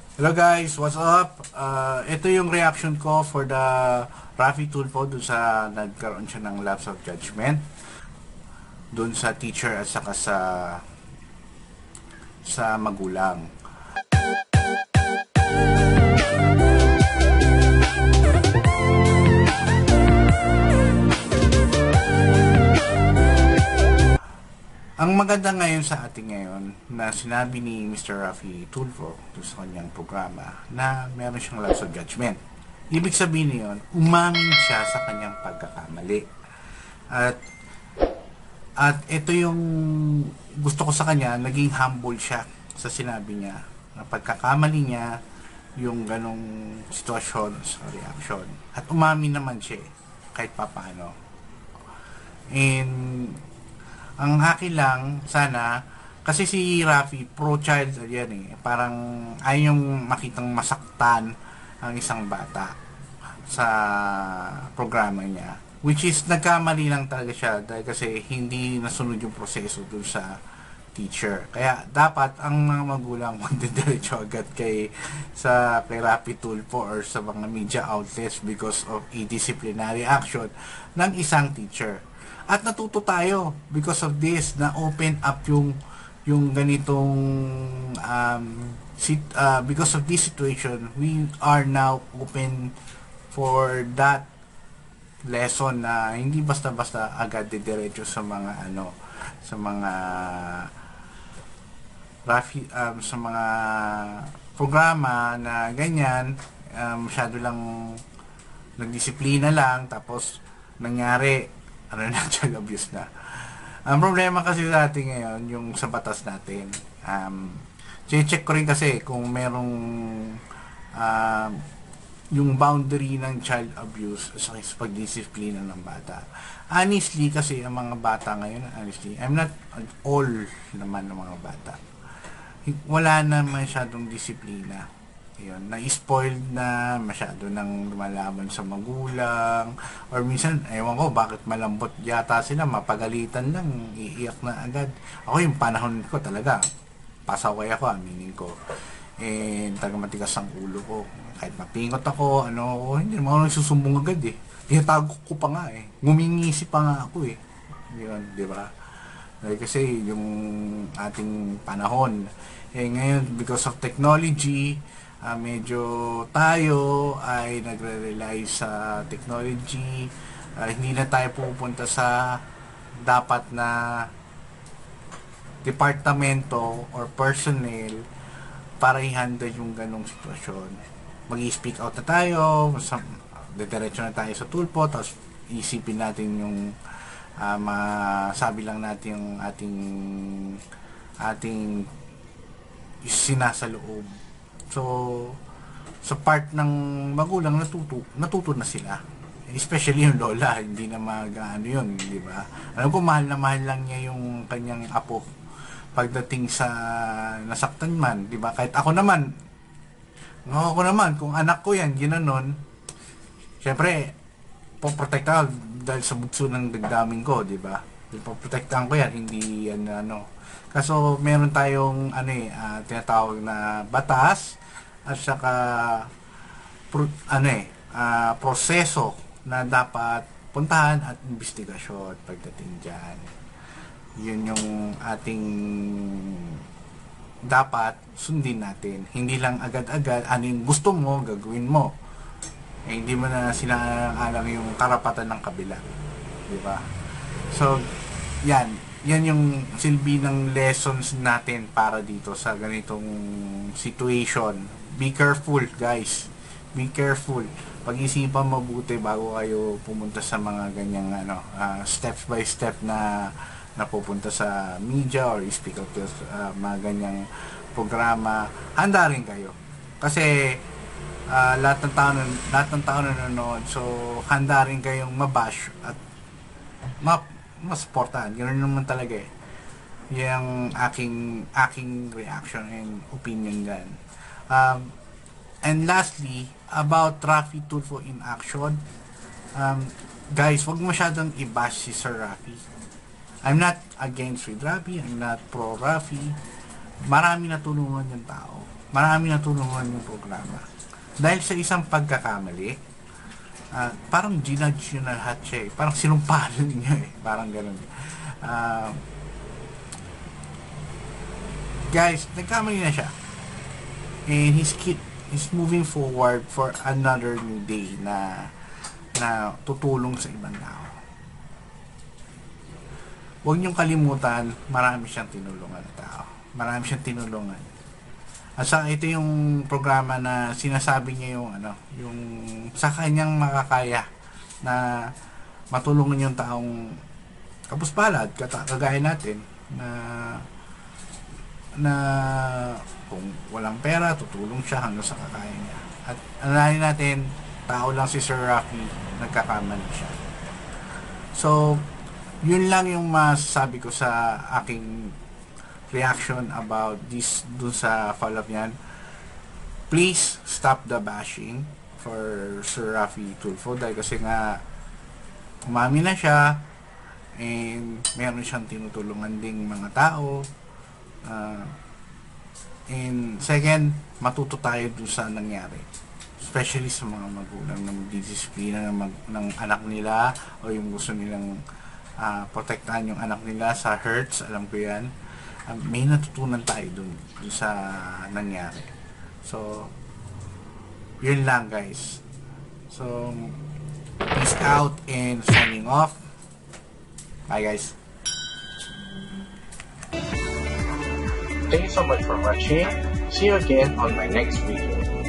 Hello guys, what's up? Ito yung reaction ko for the Rafi Tulfo dun sa nagkaroon siya ng lapse of judgment dun sa teacher at saka sa magulang. Ang maganda ngayon sa ating ngayon na sinabi ni Mr. Rafi Tulfo sa kanyang programa na meron siyang lapse of judgment. Ibig sabihin niyon, umamin siya sa kanyang pagkakamali. At ito yung gusto ko sa kanya, naging humble siya sa sinabi niya na pagkakamali niya yung ganong sitwasyon sa reaction. At umamin naman siya kahit papaano. And ang akin lang, sana, kasi si Rafi, pro-child yan parang ayaw yung makitang masaktan ang isang bata sa programa niya. Which is, nagkamali lang talaga siya dahil kasi hindi nasunod yung proseso dun sa teacher. Kaya, dapat ang mga magulang magdidiretso agad kay Rafi Tulfo or sa mga media outlets because of a disciplinary action ng isang teacher. At natuto tayo because of this na open up yung ganitong because of this situation, we are now open for that lesson na hindi basta-basta agad didiretso sa mga sa mga sa mga programa na ganyan, masyado lang nagdisiplina lang tapos nangyari child abuse na. Ang problema kasi sa atin ngayon, yung sa batas natin, check ko rin kasi kung merong yung boundary ng child abuse sa pagdisiplina ng bata. Honestly, kasi ang mga bata ngayon, honestly, I'm not all naman ng mga bata. Wala na masyadong disiplina. Yun, na-spoiled na, masyado nang lumalaban sa magulang, or minsan, ewan ko, bakit malambot yata sila, mapagalitan lang, iiyak na agad. Ako yung panahon ko talaga, pasaway ako, aminin ko. Taga matigas ang ulo ko. Kahit mapingot ako, hindi naman ako nagsusumbong agad Tinatago ko pa nga Ngumingisi pa nga ako Yun, di ba? Kasi yung ating panahon, ngayon, because of technology, medyo tayo ay nagre-rely sa technology, hindi na tayo pupunta sa dapat na departamento or personnel para i-handle yung ganong sitwasyon. Mag-i-speak out na tayo, diretso na tayo sa Tulfo, tapos isipin natin yung masabi lang natin yung ating sinasaloob. So, sa part ng magulang, natuto na sila. Especially yung lola, hindi na yun, di ba? Alam ko, mahal na mahal lang niya yung kanyang apo pagdating sa nasaktan man, di ba? Kahit ako naman, kung anak ko yan, ginanon, syempre, poprotektahan dahil sa bugso ng dagdamin ko, di ba? Poprotektahan ko yan, hindi yan Kaso meron tayong tinatawag na batas at saka proseso na dapat puntahan at investigasyon pagdating dyan. Yun yung ating dapat sundin natin. Hindi lang agad-agad yung gusto mo, gagawin mo. Hindi mo na sinaalang yung karapatan ng kabila. Diba? So, yan yung silbi ng lessons natin para dito sa ganitong situation. Be careful, guys. Be careful. Pag-isipan mabuti bago kayo pumunta sa mga ganyang steps by step na napupunta sa media or speak out mga ganyang programa. Handa rin kayo. Kasi lahat ng tao nanonood, so handa rin kayong mabash at masuportahan. Ganoon naman talaga yung aking reaction and opinion dyan. And lastly, about Rafi Tulfo in action, guys, wag masyadong i-bash si Sir Rafi. I'm not against with Rafi, I'm not pro Rafi. Marami natulungan yung tao. marami natulungan yung programa. Dahil sa isang pagkakamali, parang ginudge nyo na lahat siya eh. Parang sinumpalan niyo eh. Parang ganun. Guys, nagkamali na siya. And he's moving forward for another new day na tutulong sa ibang tao. Huwag niyong kalimutan, marami siyang tinulungan na tao. Marami siyang tinulungan. At saka ito yung programa na sinasabi niya yung sa kanyang makakaya na matulungan yung taong kapuspalad, kagaya natin na kung walang pera, tutulong siya hanggang sa kakaya niya. At alalahanin natin, tao lang si Sir Rocky, nagkakamali siya. So, yun lang yung masasabi ko sa aking reaction about this dun sa follow-up niyan. Please stop the bashing for Sir Raffy Tulfo dahil kasi nga umami na siya and meron siyang tinutulungan ding mga tao. And second, matuto tayo dun sa nangyari, especially sa mga magulang na magdidisiplina ng anak nila o yung gusto nilang protektahan yung anak nila sa hurts. Alam ko yan. May natutunan tayo dun sa nangyari. So yun lang guys. So peace out and signing off. Bye guys. Thank you so much for watching. See you again on my next video.